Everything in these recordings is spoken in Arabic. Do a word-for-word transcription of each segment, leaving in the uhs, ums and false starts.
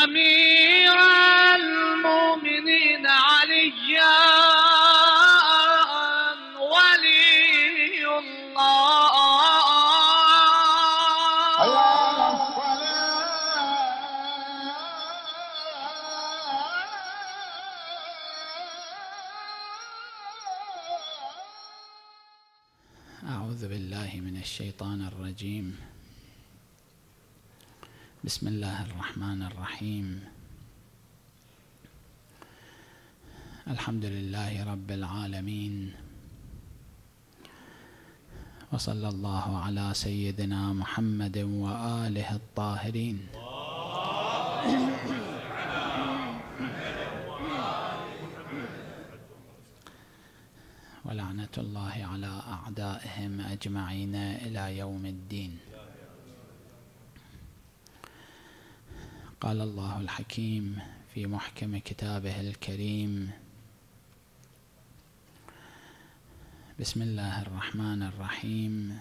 أمير المؤمنين عليا ولي الله. أعوذ بالله من الشيطان الرجيم. بسم الله الرحمن الرحيم. الحمد لله رب العالمين، وصلى الله على سيدنا محمد وآله الطاهرين. ولعنة الله على أعدائهم أجمعين إلى يوم الدين. قال الله الحكيم في محكم كتابه الكريم: بسم الله الرحمن الرحيم.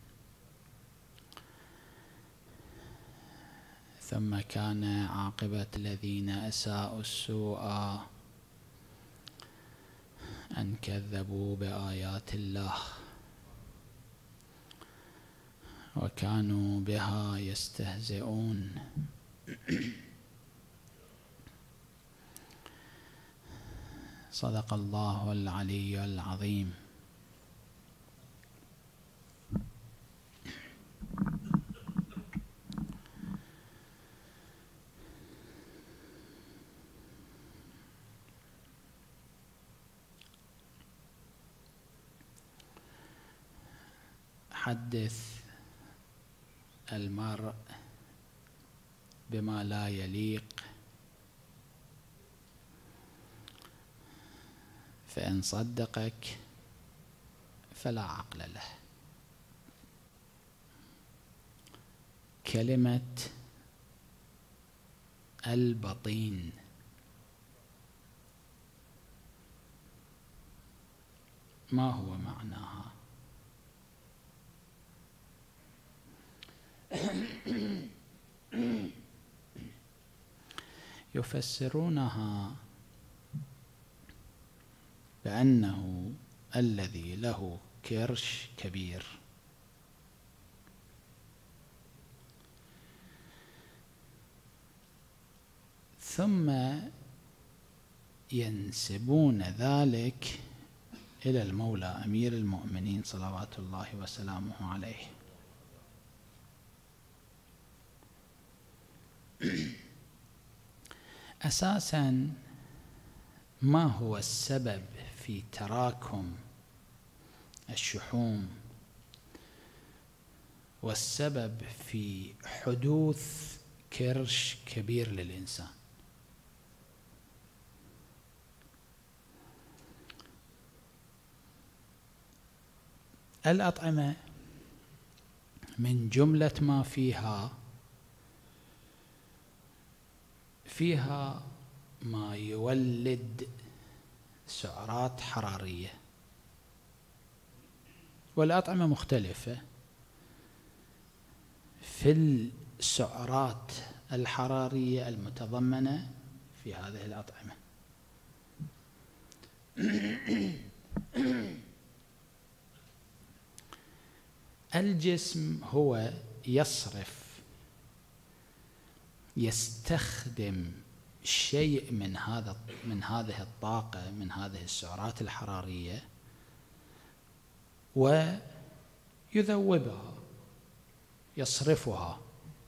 ثم كان عاقبة الذين أساءوا السوء أن كذبوا بآيات الله وكانوا بها يستهزئون. صدق الله العلي العظيم. حدث المرء بما لا يليق فإن صدقك فلا عقل له. كلمة البطين ما هو معناها؟ يفسرونها بأنه الذي له كرش كبير، ثم ينسبون ذلك إلى المولى أمير المؤمنين صلوات الله وسلامه عليه. أساساً ما هو السبب في تراكم الشحوم والسبب في حدوث كرش كبير للإنسان؟ الأطعمة من جملة ما فيها فيها ما يولد سعرات حرارية، والأطعمة مختلفة في السعرات الحرارية المتضمنة في هذه الأطعمة. الجسم هو يصرف يستخدم شيء من هذا من هذه الطاقة، من هذه السعرات الحرارية، ويذوبها، يصرفها.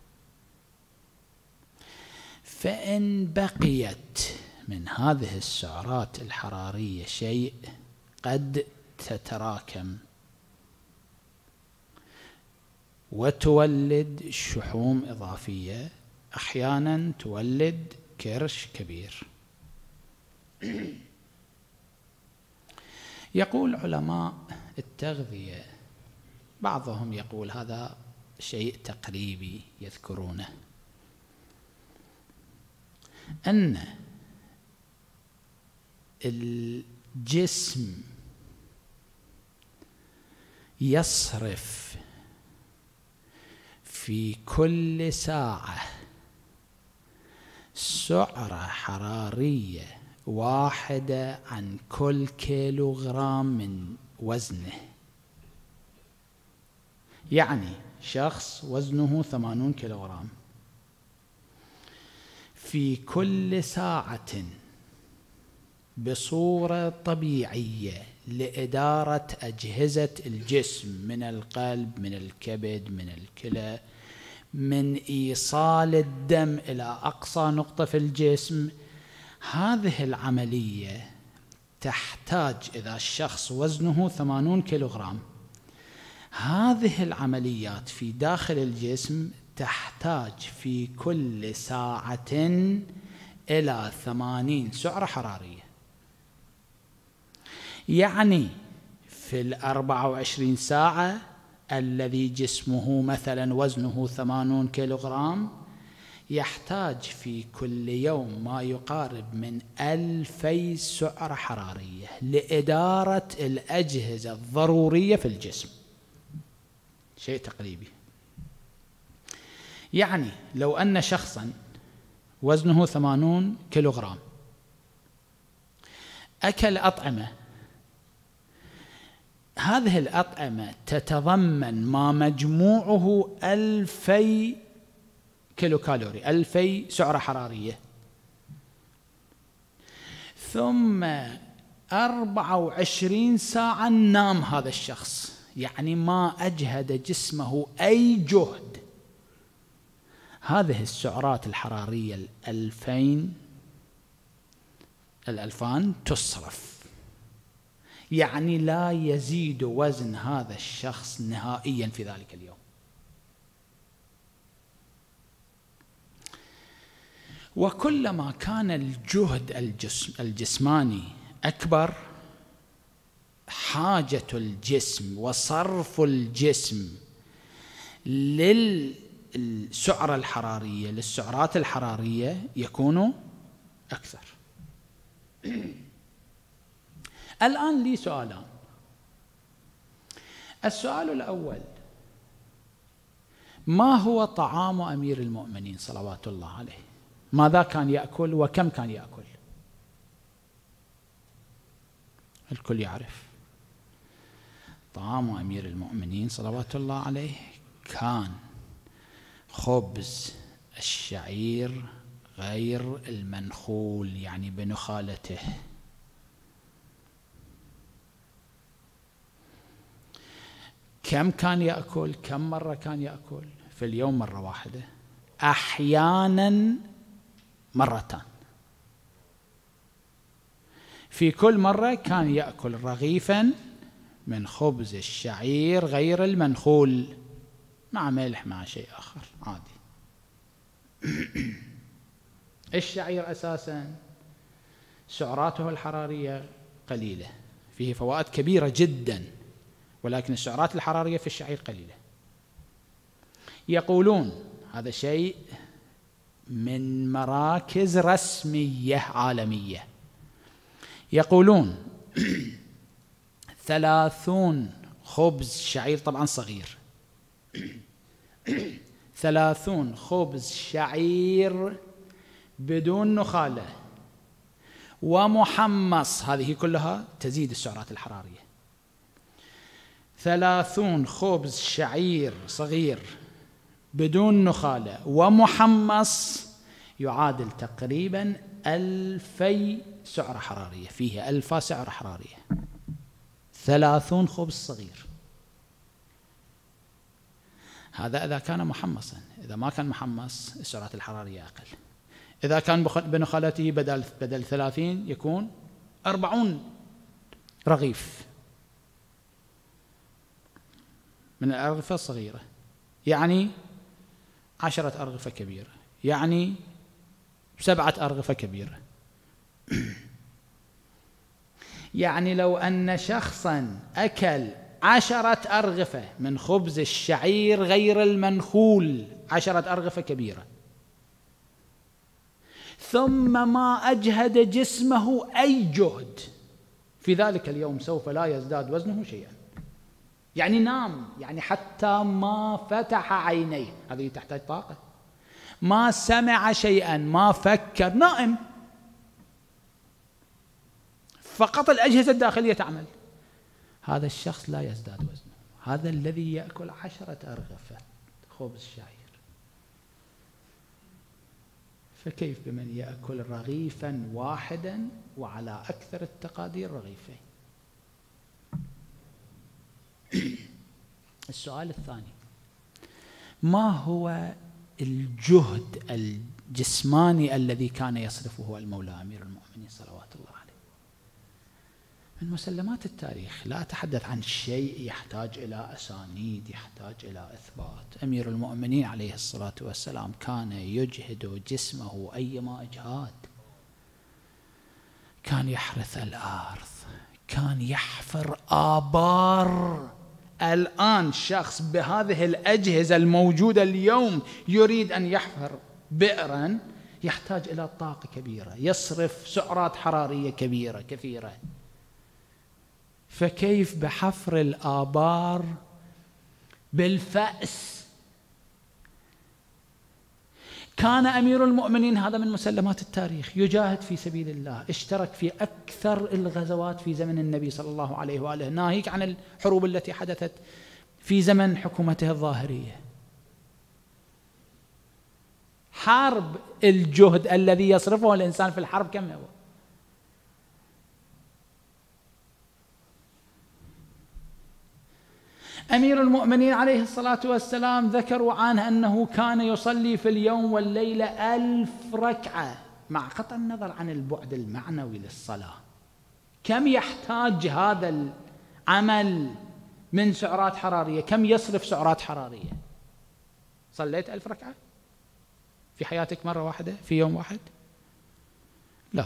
فإن بقيت من هذه السعرات الحرارية شيء قد تتراكم وتولد شحوم إضافية، أحيانا تولد كرش كبير. يقول علماء التغذية، بعضهم يقول هذا شيء تقريبي يذكرونه، أن الجسم يصرف في كل ساعة سعرة حرارية واحدة عن كل كيلوغرام من وزنه. يعني شخص وزنه ثمانون كيلوغرام، في كل ساعة بصورة طبيعية لإدارة أجهزة الجسم من القلب، من الكبد، من الكلى، من إيصال الدم إلى أقصى نقطة في الجسم، هذه العملية تحتاج، إذا الشخص وزنه ثمانون كيلوغرام، هذه العمليات في داخل الجسم تحتاج في كل ساعة إلى ثمانين سعرة حرارية. يعني في الأربع وعشرين ساعة الذي جسمه مثلا وزنه ثمانون كيلوغرام يحتاج في كل يوم ما يقارب من ألفي سعرة حرارية لإدارة الأجهزة الضرورية في الجسم. شيء تقريبي. يعني لو أن شخصا وزنه ثمانون كيلوغرام أكل أطعمة، هذه الأطعمة تتضمن ما مجموعه ألفي كيلو كالوري، ألفي سعرة حرارية، ثم أربعة وعشرين ساعة نام هذا الشخص، يعني ما أجهد جسمه أي جهد، هذه السعرات الحرارية الألفين الألفان تصرف، يعني لا يزيد وزن هذا الشخص نهائيا في ذلك اليوم. وكلما كان الجهد الجسم الجسماني أكبر، حاجة الجسم وصرف الجسم للسعرة الحرارية للسعرات الحرارية يكون أكثر. الآن لي سؤالان. السؤال الأول: ما هو طعام أمير المؤمنين صلوات الله عليه؟ ماذا كان يأكل وكم كان يأكل؟ الكل يعرف طعام أمير المؤمنين صلوات الله عليه كان خبز الشعير غير المنخول، يعني بنخالته. كم كان يأكل؟ كم مرة كان يأكل؟ في اليوم مرة واحدة، أحيانا مرتان. في كل مرة كان يأكل رغيفا من خبز الشعير غير المنخول مع ملح مع شيء آخر عادي. الشعير أساسا سعراته الحرارية قليلة، فيه فوائد كبيرة جدا، ولكن السعرات الحرارية في الشعير قليلة. يقولون هذا شيء من مراكز رسمية عالمية، يقولون ثلاثون خبز شعير، طبعا صغير، ثلاثون خبز شعير بدون نخالة ومحمص، هذه كلها تزيد السعرات الحرارية. ثلاثون خبز شعير صغير بدون نخالة ومحمص يعادل تقريبا ألفي سعرة حرارية، فيه ألف سعرة حرارية. ثلاثون خبز صغير، هذا إذا كان محمصا. إذا ما كان محمص السعرات الحرارية أقل. إذا كان بنخالته بدل بدل ثلاثين يكون أربعون رغيف من الأرغفة الصغيرة، يعني عشرة أرغفة كبيرة، يعني سبعة أرغفة كبيرة. يعني لو أن شخصا أكل عشرة أرغفة من خبز الشعير غير المنخول، عشرة أرغفة كبيرة، ثم ما أجهد جسمه أي جهد في ذلك اليوم، سوف لا يزداد وزنه شيئا. يعني نام، يعني حتى ما فتح عينيه، هذه تحتاج طاقة. ما سمع شيئا، ما فكر، نائم، فقط الأجهزة الداخلية تعمل، هذا الشخص لا يزداد وزنه. هذا الذي يأكل عشرة أرغفة خبز شعير، فكيف بمن يأكل رغيفا واحدا وعلى أكثر التقادير رغيفين؟ السؤال الثاني: ما هو الجهد الجسماني الذي كان يصرفه المولى أمير المؤمنين صلوات الله عليه؟ من مسلمات التاريخ، لا أتحدث عن شيء يحتاج إلى أسانيد، يحتاج إلى إثبات. أمير المؤمنين عليه الصلاة والسلام كان يجهد جسمه أيما إجهاد، كان يحرث الأرض، كان يحفر آبار. الآن شخص بهذه الأجهزة الموجودة اليوم يريد أن يحفر بئرا يحتاج إلى طاقة كبيرة، يصرف سعرات حرارية كبيرة كثيرة، فكيف بحفر الآبار بالفأس؟ كان أمير المؤمنين، هذا من مسلمات التاريخ، يجاهد في سبيل الله، اشترك في أكثر الغزوات في زمن النبي صلى الله عليه وآله، ناهيك عن الحروب التي حدثت في زمن حكومته الظاهرية. حرب، الجهد الذي يصرفه الإنسان في الحرب كم هو؟ أمير المؤمنين عليه الصلاة والسلام ذكروا عنه أنه كان يصلي في اليوم والليلة ألف ركعة، مع قطع النظر عن البعد المعنوي للصلاة. كم يحتاج هذا العمل من سعرات حرارية؟ كم يصرف سعرات حرارية؟ صليت ألف ركعة في حياتك مرة واحدة في يوم واحد؟ لا.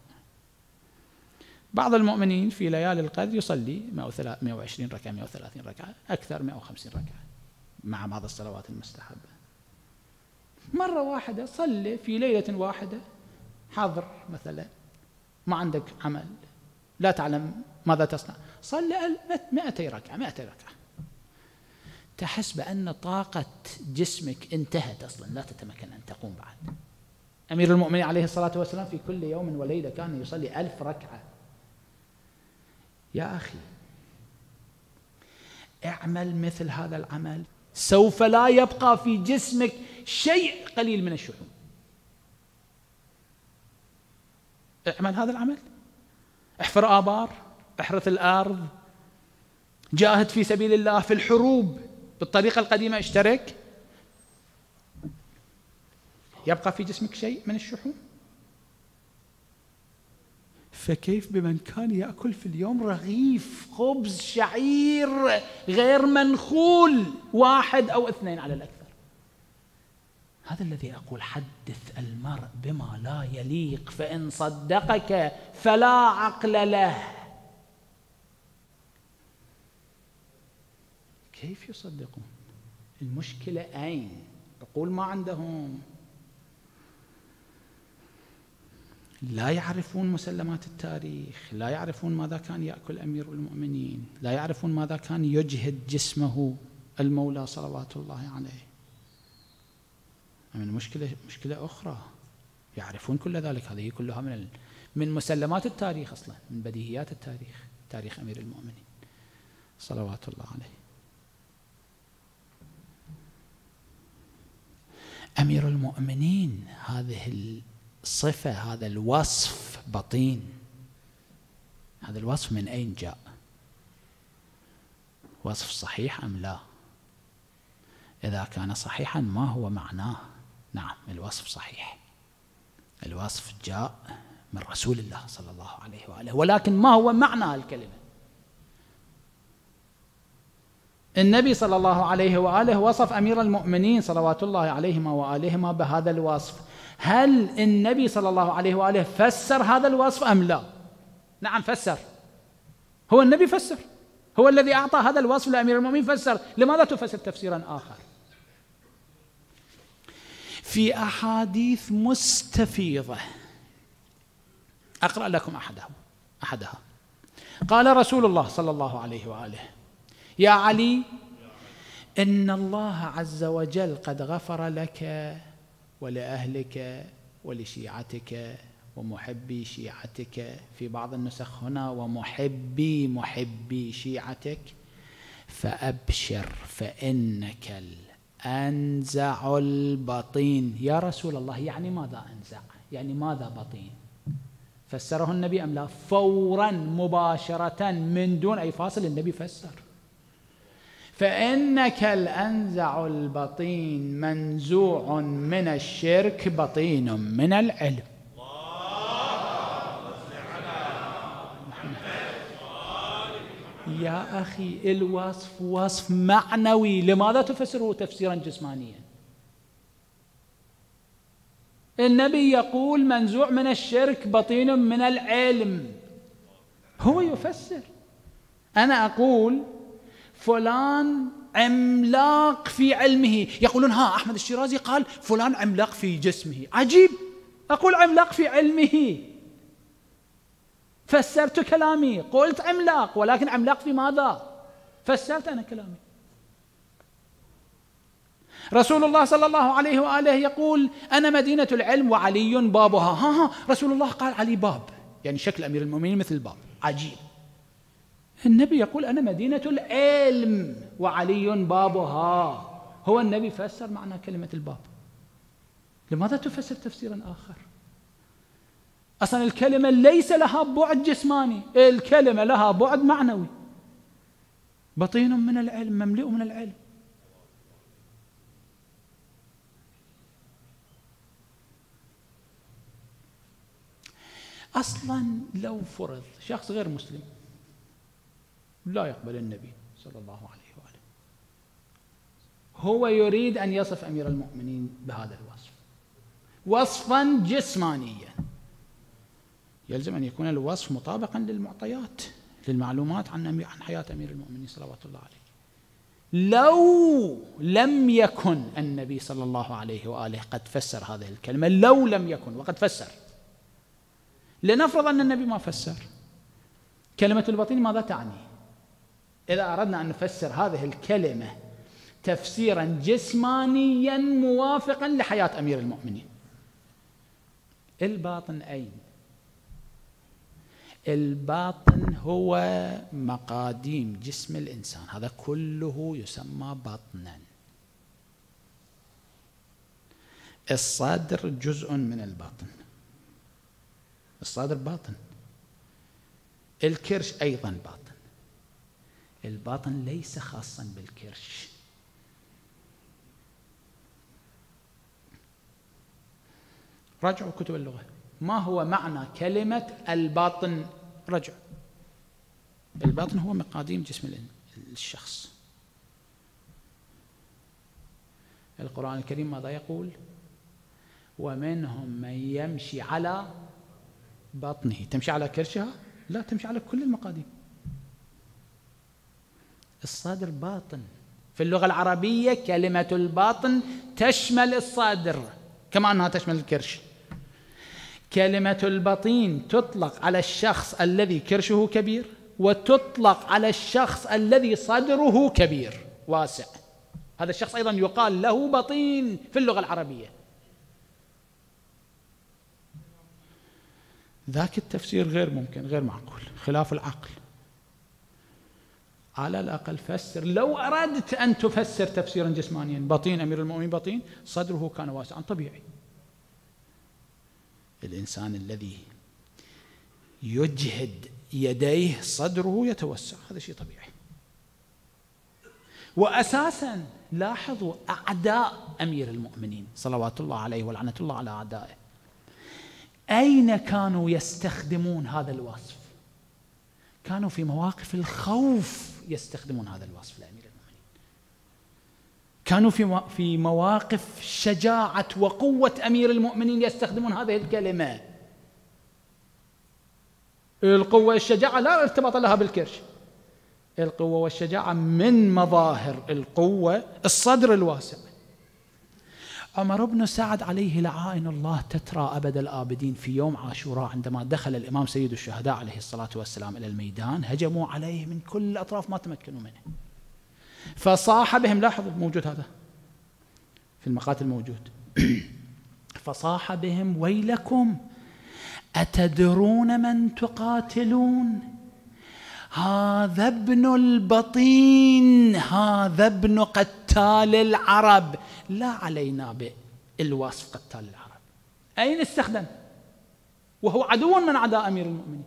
بعض المؤمنين في ليالي القدر يصلي مئة وعشرين ركعة، مئة وثلاثين ركعة، أكثر مئة وخمسين ركعة مع بعض الصلوات المستحبة. مرة واحدة صلي في ليلة واحدة، حاضر مثلا، ما عندك عمل، لا تعلم ماذا تصنع، صلي مئتي ركعة، مئتي ركعة، تحس بأن طاقة جسمك انتهت أصلا، لا تتمكن أن تقوم بعد. أمير المؤمنين عليه الصلاة والسلام في كل يوم وليلة كان يصلي ألف ركعة. يا أخي، اعمل مثل هذا العمل، سوف لا يبقى في جسمك شيء قليل من الشحوم. اعمل هذا العمل، احفر آبار، احرث الأرض، جاهد في سبيل الله في الحروب بالطريقة القديمة، اشترك، يبقى في جسمك شيء من الشحوم؟ فكيف بمن كان يأكل في اليوم رغيف خبز شعير غير منخول، واحد أو اثنين على الأكثر؟ هذا الذي أقول: حدث المرء بما لا يليق، فإن صدقك فلا عقل له. كيف يصدقون؟ المشكلة أين؟ عقول ما عندهم، لا يعرفون مسلمات التاريخ، لا يعرفون ماذا كان يأكل أمير المؤمنين، لا يعرفون ماذا كان يجهد جسمه المولى صلوات الله عليه. من مشكلة مشكلة أخرى، يعرفون كل ذلك، هذه كلها من من مسلمات التاريخ أصلا، من بديهيات التاريخ، تاريخ أمير المؤمنين صلوات الله عليه. أمير المؤمنين هذه الصفة، هذا الوصف بطين، هذا الوصف من أين جاء؟ وصف صحيح أم لا؟ إذا كان صحيحا ما هو معناه؟ نعم، الوصف صحيح، الوصف جاء من رسول الله صلى الله عليه وآله، ولكن ما هو معنى الكلمة؟ النبي صلى الله عليه وآله وصف أمير المؤمنين صلوات الله عليهما وآلهما بهذا الوصف. هل النبي صلى الله عليه وآله فسر هذا الوصف أم لا؟ نعم فسر، هو النبي فسر، هو الذي أعطى هذا الوصف لأمير المؤمنين، فسر. لماذا تفسر تفسيرا آخر؟ في أحاديث مستفيضة، أقرأ لكم أحدها أحدها قال رسول الله صلى الله عليه وآله: يا علي، إن الله عز وجل قد غفر لك ولأهلك ولشيعتك ومحبي شيعتك، في بعض النسخ هنا ومحبي محبي شيعتك، فأبشر فإنك الأنزع البطين. يا رسول الله يعني ماذا أنزع؟ يعني ماذا بطين؟ فسره النبي أم لا؟ فورا مباشرة من دون أي فاصل النبي فسر: فإنك الأنزع البطين منزوع من الشرك بطين من العلم. يا أخي الوصف وصف معنوي، لماذا تفسره تفسيرا جسمانيا؟ النبي يقول منزوع من الشرك بطين من العلم، هو يفسر. أنا أقول فلان عملاق في علمه، يقولون ها أحمد الشيرازي قال فلان عملاق في جسمه، عجيب. أقول عملاق في علمه، فسرت كلامي، قلت عملاق، ولكن عملاق في ماذا؟ فسرت أنا كلامي. رسول الله صلى الله عليه وآله يقول أنا مدينة العلم وعلي بابها. ها ها رسول الله قال علي باب، يعني شكل أمير المؤمنين مثل باب، عجيب. النبي يقول أنا مدينة العلم وعلي بابها، هو النبي فسر معنى كلمة الباب. لماذا تفسر تفسيرا آخر؟ أصلا الكلمة ليس لها بعد جسماني، الكلمة لها بعد معنوي. بطين من العلم، مملوء من العلم. أصلا لو فرض شخص غير مسلم لا يقبل النبي صلى الله عليه وآله، هو يريد أن يصف أمير المؤمنين بهذا الوصف وصفا جسمانيا، يلزم أن يكون الوصف مطابقا للمعطيات، للمعلومات عن عن حياة أمير المؤمنين صلوات الله عليه. لو لم يكن النبي صلى الله عليه وآله قد فسر هذه الكلمة، لو لم يكن وقد فسر، لنفرض أن النبي ما فسر، كلمة البطين ماذا تعني؟ إذا أردنا أن نفسر هذه الكلمة تفسيرا جسمانيا موافقا لحياة أمير المؤمنين، الباطن أين؟ الباطن هو مقاديم جسم الإنسان، هذا كله يسمى بطنا. الصدر جزء من الباطن، الصدر باطن، الكرش أيضا باطن. الباطن ليس خاصا بالكرش. راجعوا كتب اللغة، ما هو معنى كلمة الباطن؟ رجع. الباطن هو مقاديم جسم الشخص. القرآن الكريم ماذا يقول؟ ومنهم من يمشي على بطنه. تمشي على كرشها؟ لا، تمشي على كل المقاديم. الصدر باطن. في اللغة العربية كلمة الباطن تشمل الصدر كما أنها تشمل الكرش. كلمة البطين تطلق على الشخص الذي كرشه كبير، وتطلق على الشخص الذي صدره كبير واسع، هذا الشخص أيضا يقال له بطين في اللغة العربية. ذاك التفسير غير ممكن، غير معقول، خلاف العقل. على الأقل فسر، لو أردت أن تفسر تفسيرا جسمانيا، بطين أمير المؤمنين بطين، صدره كان واسعا طبيعي. الإنسان الذي يجهد يديه صدره يتوسع، هذا شيء طبيعي. وأساسا لاحظوا أعداء أمير المؤمنين صلوات الله عليه ولعنة الله على أعدائه، أين كانوا يستخدمون هذا الوصف؟ كانوا في مواقف الخوف يستخدمون هذا الوصف لأمير المؤمنين، كانوا في في مواقف شجاعة وقوة أمير المؤمنين يستخدمون هذه الكلمة. القوة والشجاعة لا ارتباط لها بالكرش، القوة والشجاعة من مظاهر القوة الصدر الواسع. عمر بن سعد عليه لعائن الله تترى أبد الآبدين في يوم عاشوراء، عندما دخل الإمام سيد الشهداء عليه الصلاة والسلام إلى الميدان، هجموا عليه من كل الأطراف ما تمكنوا منه، فصاح بهم. لاحظوا موجود هذا في المقاتل موجود. فصاح بهم ويلكم أتدرون من تقاتلون؟ هذا ابن البطين، هذا ابن قتال العرب. لا علينا بالوصف قتال العرب، أين استخدم وهو عدو من أعداء أمير المؤمنين؟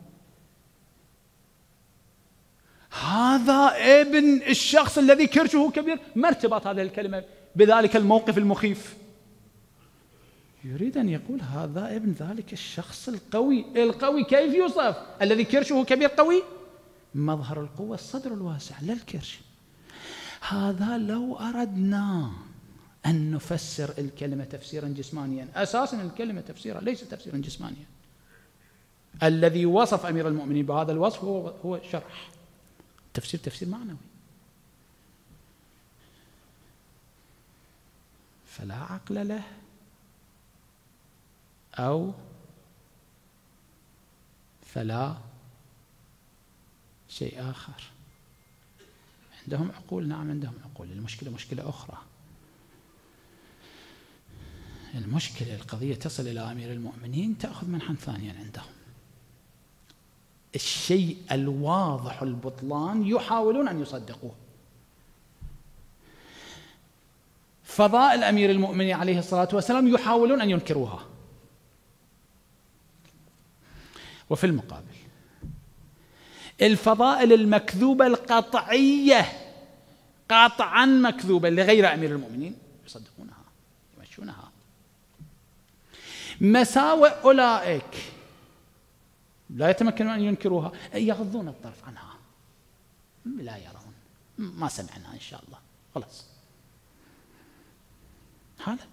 هذا ابن الشخص الذي كرشه كبير. ما ارتباط هذه الكلمة بذلك الموقف المخيف؟ يريد أن يقول هذا ابن ذلك الشخص القوي. القوي كيف يوصف؟ الذي كرشه كبير قوي؟ مظهر القوة الصدر الواسع لا الكرش. هذا لو أردنا أن نفسر الكلمة تفسيرا جسمانيا، أساسا الكلمة تفسيرا ليس تفسيرا جسمانيا. الذي وصف أمير المؤمنين بهذا الوصف هو هو شرح تفسير تفسير معنوي. فلا عقل له أو فلا شيء آخر. عندهم عقول، نعم عندهم عقول. المشكلة مشكلة أخرى. المشكلة القضية تصل إلى أمير المؤمنين تأخذ منحا ثانيا عندهم. الشيء الواضح البطلان يحاولون أن يصدقوه. فضائل أمير المؤمنين عليه الصلاة والسلام يحاولون أن ينكروها. وفي المقابل الفضائل المكذوبة القطعية قاطعا مكذوبة لغير أمير المؤمنين يصدقونها يمشونها. مساوئ أولئك لا يتمكنون أن ينكروها، يغضون الطرف عنها، لا يرون، ما سمعناها إن شاء الله خلاص. هذا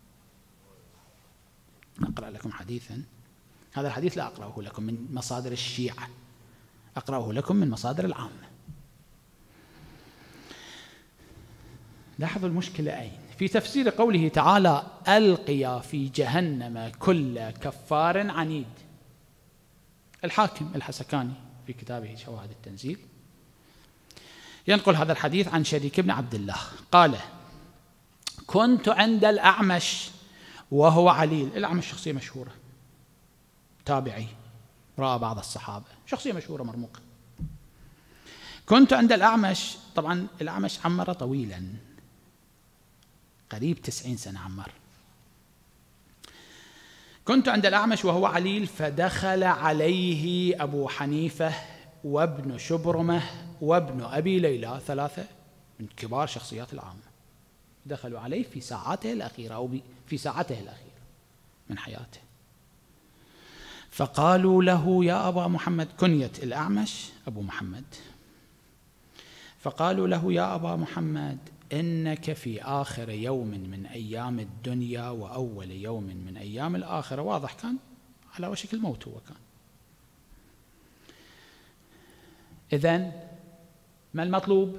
أقرأ لكم حديثا، هذا الحديث لا أقرأه لكم من مصادر الشيعة، أقرأه لكم من مصادر العامة. لاحظوا المشكلة أين؟ في تفسير قوله تعالى ألقيا في جهنم كل كفار عنيد. الحاكم الحسكاني في كتابه شواهد التنزيل ينقل هذا الحديث عن شريك بن عبد الله قال: كنت عند الأعمش وهو عليل. الأعمش شخصية مشهورة، تابعي، رأى بعض الصحابة، شخصية مشهورة مرموقة. كنت عند الأعمش، طبعا الأعمش عمر طويلا، قريب تسعين سنة عمر. كنت عند الأعمش وهو عليل، فدخل عليه أبو حنيفة وابن شبرمة وابن أبي ليلى، ثلاثة من كبار شخصيات العامة، دخلوا عليه في ساعاته الأخيرة أو في ساعته الأخيرة من حياته. فقالوا له: يا أبا محمد، كنية الأعمش أبو محمد. فقالوا له: يا أبا محمد، إنك في آخر يوم من أيام الدنيا وأول يوم من أيام الآخرة. واضح كان على وشك الموت هو كان. إذن ما المطلوب؟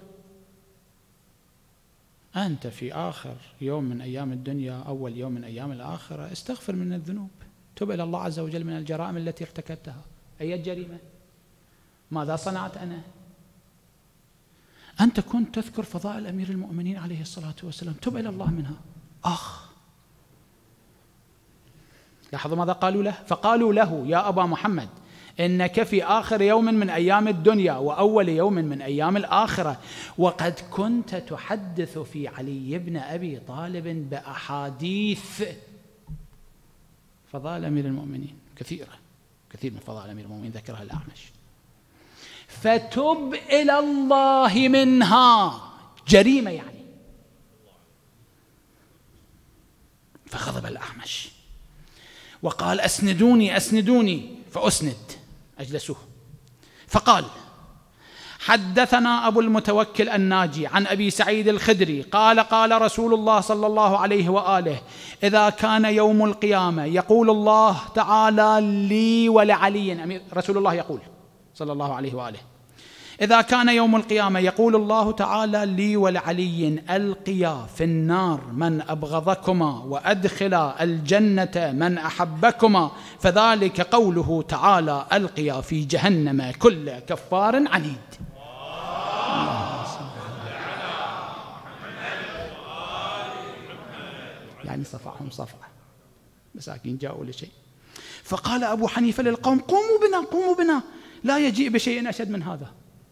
أنت في آخر يوم من أيام الدنيا أول يوم من أيام الآخرة، استغفر من الذنوب، تب إلى الله عز وجل من الجرائم التي ارتكبتها. أي جريمة؟ ماذا صنعت أنا؟ أنت كنت تذكر فضائل أمير المؤمنين عليه الصلاة والسلام، تب إلى الله منها. أخ، لاحظوا ماذا قالوا له؟ فقالوا له: يا أبا محمد، إنك في آخر يوم من أيام الدنيا وأول يوم من أيام الآخرة، وقد كنت تحدث في علي بن أبي طالب بأحاديث فضائل أمير المؤمنين كثيرة، كثير من فضائل أمير المؤمنين ذكرها الأعمش، فتب إلى الله منها. جريمة يعني. فغضب الأعمش وقال: أسندوني أسندوني. فأسند، أجلسوه. فقال: حدثنا أبو المتوكل الناجي عن أبي سعيد الخدري قال: قال رسول الله صلى الله عليه وآله: إذا كان يوم القيامة يقول الله تعالى لي ولعلي. أمير رسول الله يقول صلى الله عليه وآله: إذا كان يوم القيامة يقول الله تعالى لي ولعلي: ألقيا في النار من أبغضكما وأدخلا الجنة من أحبكما، فذلك قوله تعالى: ألقيا في جهنم كل كفار عنيد. يعني صفعهم صفعة، مساكين جاءوا لشيء. فقال أبو حنيفة للقوم قوموا بنا قوموا بنا، لا يجيء بشيء أشد من هذا.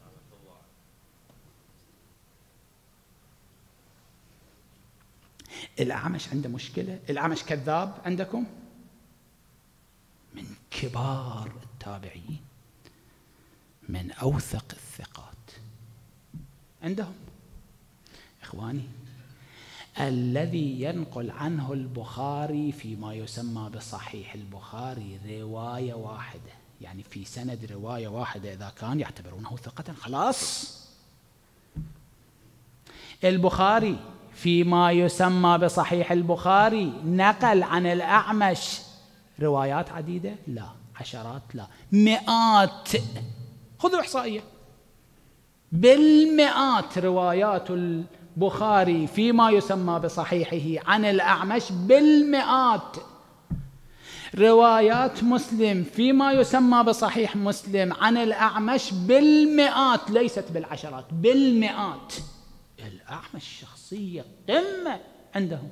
الأعمش عنده مشكلة، الأعمش كذاب عندكم، من كبار التابعين، من أوثق الثقات عندهم. إخواني، الذي ينقل عنه البخاري فيما يسمى بصحيح البخاري رواية واحدة، يعني في سند رواية واحدة إذا كان يعتبرونه ثقة خلاص. البخاري فيما يسمى بصحيح البخاري نقل عن الأعمش روايات عديدة؟ لا. عشرات؟ لا. مئات. خذوا إحصائية، بالمئات روايات البخاري فيما يسمى بصحيحه عن الأعمش، بالمئات. روايات مسلم فيما يسمى بصحيح مسلم عن الأعمش بالمئات، ليست بالعشرات، بالمئات. الأعمش شخصية قمة عندهم.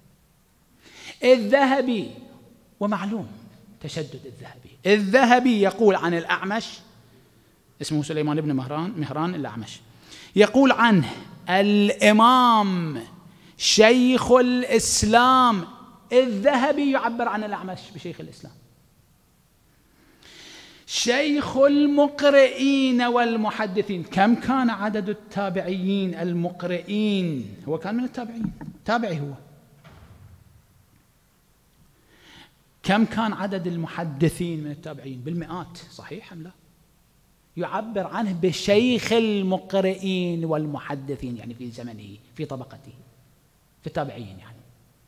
الذهبي، ومعلوم تشدد الذهبي، الذهبي يقول عن الأعمش، اسمه سليمان بن مهران مهران الأعمش، يقول عنه الإمام شيخ الإسلام. الذهبي يعبر عن الأعمش بشيخ الإسلام. شيخ المقرئين والمحدثين. كم كان عدد التابعين المقرئين؟ هو كان من التابعين، تابعي هو. كم كان عدد المحدثين من التابعين؟ بالمئات، صحيح أم لا؟ يعبر عنه بشيخ المقرئين والمحدثين، يعني في زمنه، في طبقته، في التابعين. يعني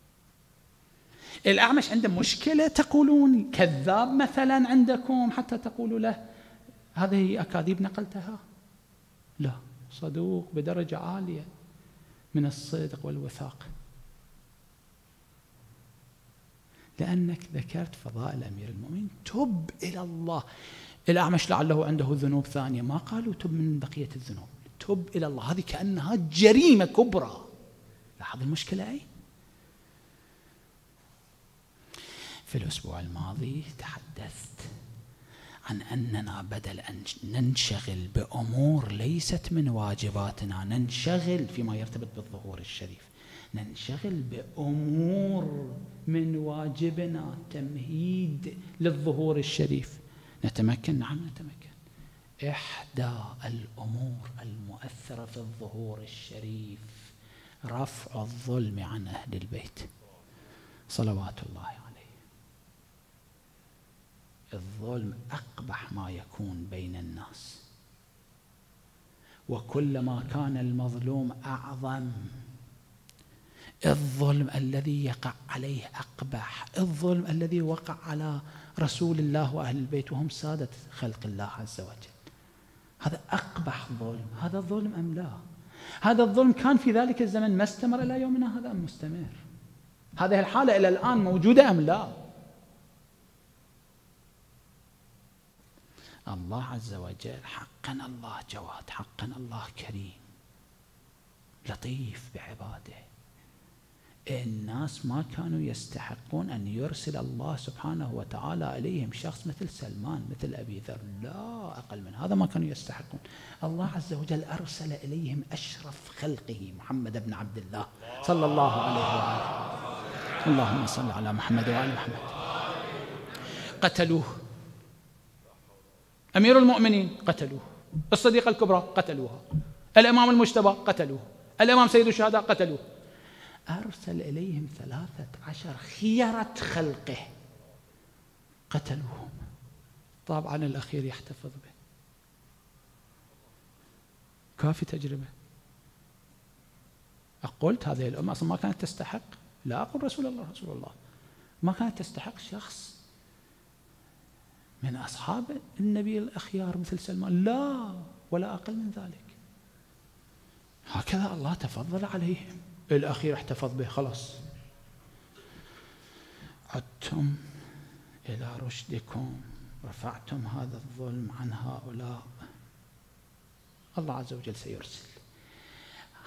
الأعمش عنده مشكلة تقولون كذاب مثلا عندكم حتى تقولوا له هذه أكاذيب نقلتها؟ لا، صدوق بدرجة عالية من الصدق والوثاق. لأنك ذكرت فضائل أمير المؤمنين، تب إلى الله. الأعمش لعله عنده ذنوب ثانية، ما قالوا تب من بقية الذنوب، تب إلى الله. هذه كأنها جريمة كبرى. لاحظ المشكلة أي؟ في الأسبوع الماضي تحدثت عن أننا بدل أن ننشغل بأمور ليست من واجباتنا، ننشغل فيما يرتبط بالظهور الشريف، ننشغل بأمور من واجبنا، تمهيد للظهور الشريف. نتمكن؟ نعم نتمكن. إحدى الأمور المؤثرة في الظهور الشريف رفع الظلم عن أهل البيت صلوات الله عليه. الظلم أقبح ما يكون بين الناس، وكلما كان المظلوم أعظم الظلم الذي يقع عليه أقبح. الظلم الذي وقع على رسول الله وأهل البيت وهم سادة خلق الله عز وجل، هذا أقبح ظلم. هذا ظلم أم لا؟ هذا الظلم كان في ذلك الزمن ما استمر إلى يومنا هذا أم مستمر؟ هذه الحالة إلى الآن موجودة أم لا؟ الله عز وجل حقا الله جواد، حقا الله كريم لطيف بعباده. الناس ما كانوا يستحقون أن يرسل الله سبحانه وتعالى إليهم شخص مثل سلمان، مثل أبي ذر، لا أقل من هذا ما كانوا يستحقون. الله عز وجل أرسل إليهم أشرف خلقه محمد بن عبد الله صلى الله عليه وآله. اللهم صل على محمد وآل محمد. قتلوه. أمير المؤمنين قتلوه، الصديقة الكبرى قتلوها، الإمام المجتبى قتلوه، الإمام سيد الشهداء قتلوه. أرسل إليهم ثلاثة عشر خيرة خلقه قتلوهم. طبعا الأخير يحتفظ به. كافي تجربة. قلت هذه الأمة أصلا ما كانت تستحق، لا أقول رسول الله رسول الله، ما كانت تستحق شخص من أصحاب النبي الأخيار مثل سلمان، لا ولا أقل من ذلك. هكذا الله تفضل عليهم. الأخير احتفظ به، خلاص عدتم إلى رشدكم، رفعتم هذا الظلم عن هؤلاء، الله عز وجل سيرسل.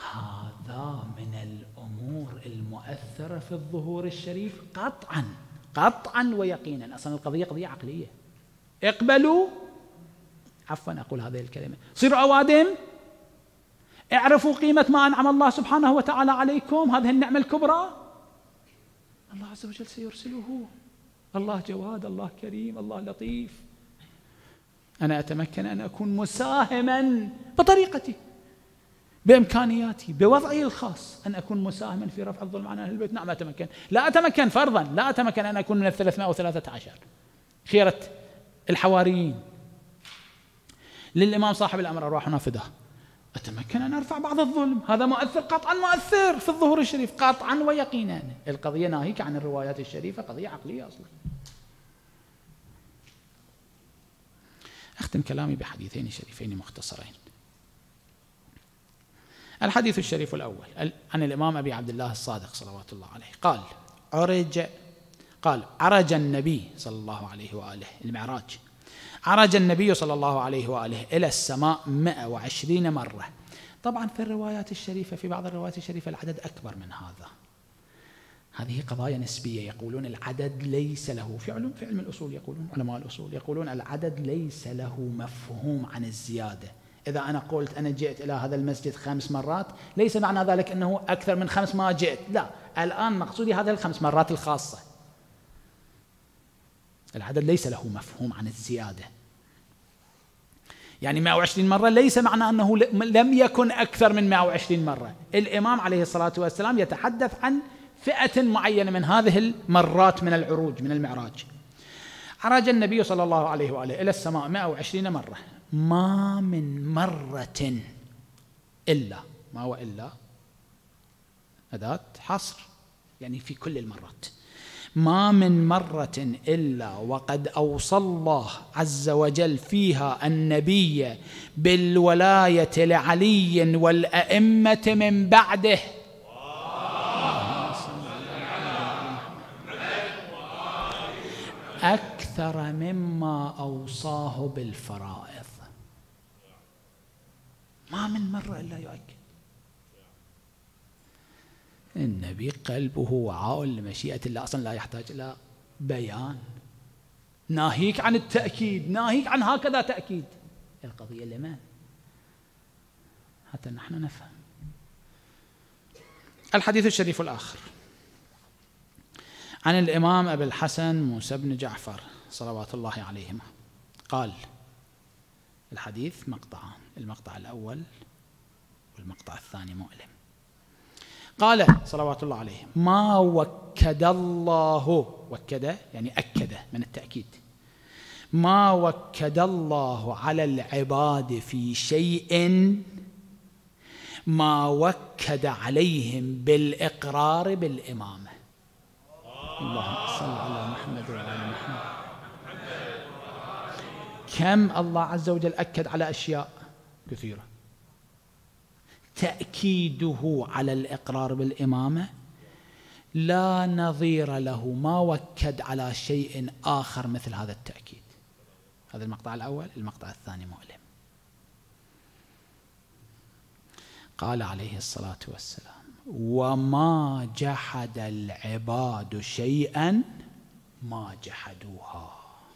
هذا من الأمور المؤثرة في الظهور الشريف قطعا قطعا ويقينا. أصلا القضية قضية عقلية. اقبلوا، عفوا أقول هذه الكلمة، صيروا أوادم، اعرفوا قيمة ما أنعم الله سبحانه وتعالى عليكم، هذه النعمة الكبرى. الله عز وجل سيرسله. الله جواد، الله كريم، الله لطيف. أنا أتمكن أن أكون مساهما بطريقتي، بإمكانياتي، بوضعي الخاص، أن أكون مساهما في رفع الظلم عن أهل البيت. نعم أتمكن. لا أتمكن فرضا، لا أتمكن أن أكون من الثلاثمائة وثلاثة عشر خيرة الحواريين للإمام صاحب الأمر أرواحنا فداه. أتمكن أن أرفع بعض الظلم، هذا مؤثر قطعا، مؤثر في الظهور الشريف قطعا ويقينا. القضية ناهيك عن الروايات الشريفة، قضية عقلية أصلا. أختم كلامي بحديثين شريفين مختصرين. الحديث الشريف الأول عن الإمام أبي عبد الله الصادق صلوات الله عليه قال عرج قال عرج النبي صلى الله عليه وآله، المعراج، عرج النبي صلى الله عليه وآله إلى السماء مئة وعشرين مرة. طبعا في الروايات الشريفة، في بعض الروايات الشريفة العدد أكبر من هذا. هذه قضايا نسبية. يقولون العدد ليس له، في علم في علم الأصول يقولون، علماء الأصول يقولون العدد ليس له مفهوم عن الزيادة. إذا أنا قلت أنا جئت إلى هذا المسجد خمس مرات، ليس معنى ذلك أنه أكثر من خمس ما جئت، لا، الآن مقصودي هذه الخمس مرات الخاصة. العدد ليس له مفهوم عن الزيادة. يعني مئة وعشرين مرة ليس معنى أنه لم يكن أكثر من مئة وعشرين مرة. الإمام عليه الصلاة والسلام يتحدث عن فئة معينة من هذه المرات من العروج، من المعراج. عرج النبي صلى الله عليه وآله إلى السماء مئة وعشرين مرة، ما من مرة إلا، ما وإلا أداة حصر، يعني في كل المرات، ما من مرة إلا وقد أوصى الله عز وجل فيها النبي بالولاية لعلي والأئمة من بعده أكثر مما أوصاه بالفرائض. ما من مرة إلا يؤكد. النبي قلبه وعاء لمشيئة الله، أصلا لا يحتاج إلى بيان. ناهيك عن التأكيد، ناهيك عن هكذا تأكيد. القضية لمن؟ حتى نحن نفهم. الحديث الشريف الآخر عن الإمام أبي الحسن موسى بن جعفر صلوات الله عليهما قال، الحديث مقطعان، المقطع الأول والمقطع الثاني مؤلم. قال صلوات الله عليه: ما وكد الله، وكد يعني أكد من التأكيد، ما وكد الله على العباد في شيء ما وكد عليهم بالإقرار بالإمامة. اللهم صل على محمد وعلى محمد. كم الله عز وجل أكد على أشياء كثيرة، تأكيده على الإقرار بالإمامة لا نظير له، ما وكد على شيء آخر مثل هذا التأكيد. هذا المقطع الأول. المقطع الثاني مؤلم. قال عليه الصلاة والسلام: وما جحد العباد شيئا ما جحدوها.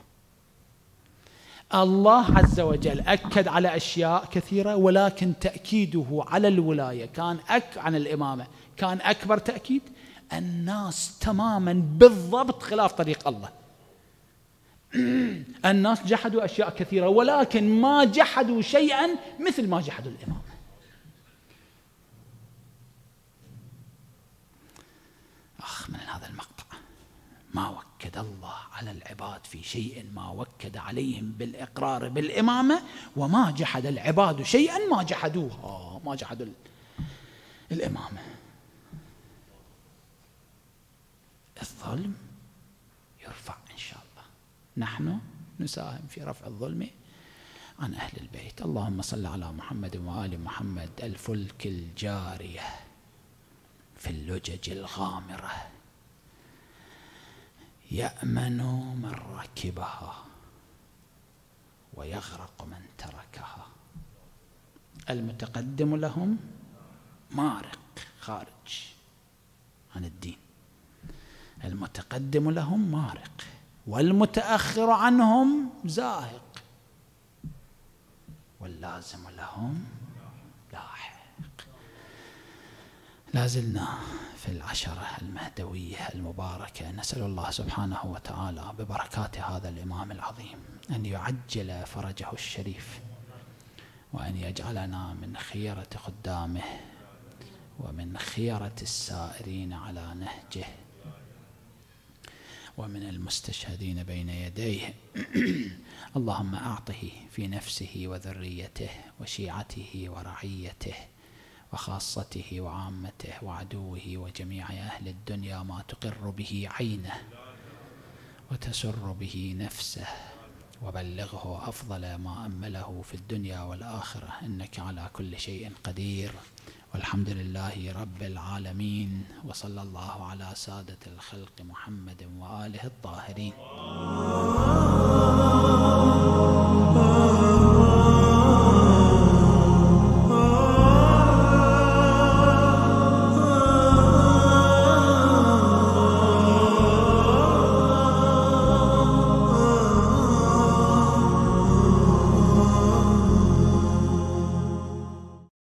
الله عز وجل أكد على أشياء كثيرة، ولكن تأكيده على الولاية كان أك عن الإمامة كان أكبر تأكيد. الناس تماما بالضبط خلاف طريق الله. الناس جحدوا أشياء كثيرة، ولكن ما جحدوا شيئا مثل ما جحدوا الإمامة. أخ من هذا المقطع: ما وكد الله على العباد في شيء ما وكد عليهم بالإقرار بالإمامة، وما جحد العباد شيئا ما جحدوها، ما جحدوا الإمامة. الظلم يرفع إن شاء الله. نحن نساهم في رفع الظلم عن أهل البيت. اللهم صل على محمد وآل محمد. الفلك الجارية في اللجج الغامرة يأمن من ركبها ويغرق من تركها. المتقدم لهم مارق خارج عن الدين، المتقدم لهم مارق والمتأخر عنهم زاهق واللازم لهم لاحق. لازلنا في العشرة المهدوية المباركة، نسأل الله سبحانه وتعالى ببركات هذا الإمام العظيم أن يعجل فرجه الشريف، وأن يجعلنا من خيرة خدامه ومن خيرة السائرين على نهجه ومن المستشهدين بين يديه. اللهم أعطه في نفسه وذريته وشيعته ورعيته وخاصته وعامته وعدوه وجميع أهل الدنيا ما تقر به عينه وتسر به نفسه، وبلغه أفضل ما أمله في الدنيا والآخرة، إنك على كل شيء قدير. والحمد لله رب العالمين، وصلى الله على سادة الخلق محمد وآله الطاهرين.